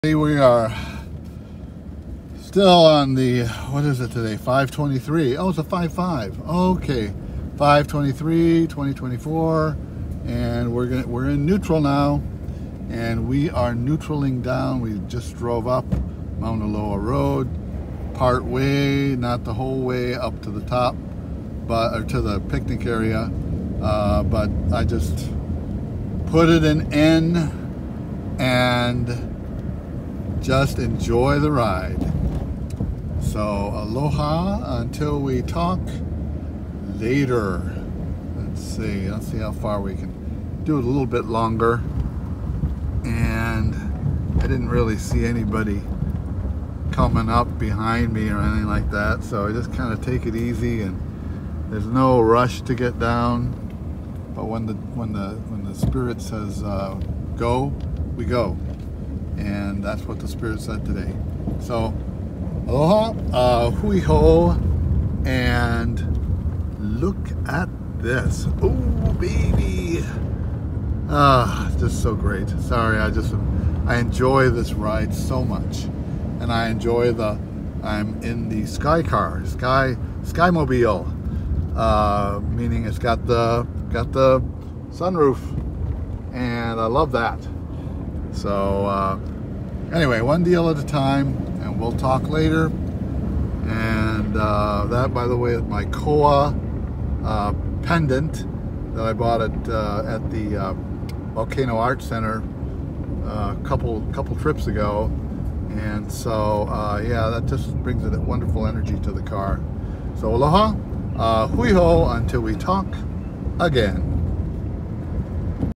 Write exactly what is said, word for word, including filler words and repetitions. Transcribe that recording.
We are still on the, what is it today, five twenty-three. Oh, it's a five five. Okay, five twenty-three, twenty twenty-four, and we're gonna we're in neutral now, and we are neutraling down. We just drove up Mauna Loa Road, part way, not the whole way up to the top, but or to the picnic area, uh, but I just put it in N and just enjoy the ride. So aloha until we talk later. Let's see, let's see how far we can do it a little bit longer. And I didn't really see anybody coming up behind me or anything like that, so I just kind of take it easy, and there's no rush to get down. But when the when the when the Spirit says uh, go, we go. And that's what the Spirit said today. So, aloha, uh, hui ho, and look at this. Oh, baby. Ah, just so great. Sorry, I just, I enjoy this ride so much. And I enjoy the, I'm in the Sky Car, Sky, Skymobile, uh, meaning it's got the, got the sunroof. And I love that. So uh, anyway, one deal at a time, and we'll talk later. And uh, that, by the way, is my Koa uh, pendant that I bought at uh, at the uh, Volcano Art Center a uh, couple couple trips ago. And so uh, yeah, that just brings a wonderful energy to the car. So aloha, uh, hui ho until we talk again.